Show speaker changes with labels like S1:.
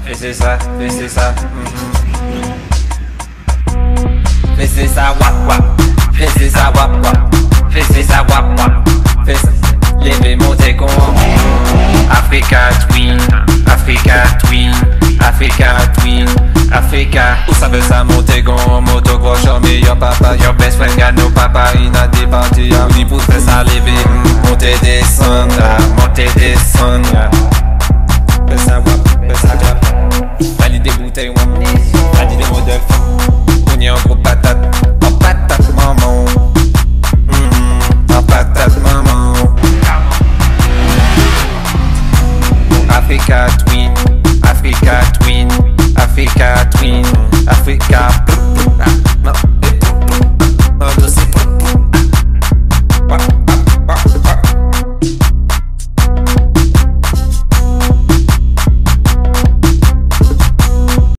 S1: Et c'est ça, et c'est ça. Et c'est ça, wap wap. Et c'est ça, wap wap. Et c'est ça, wap wap. Et ça, levez montez con. Africa Twin, Africa Twin, Africa Twin, Africa. Où ça veut ça monter gon, moto gros charmé, your papa, your best friend got no papa, il n'a des parties, on y pousse faire ça lever, monter descendre, monter descendre. Fais ça wap, fais ça wap. Valide des bouteilles wap, valide des modèles. On y est en gros patate, en patate maman. En patate maman. Africa Twin, Africa Twin, Africa Twin, Africa.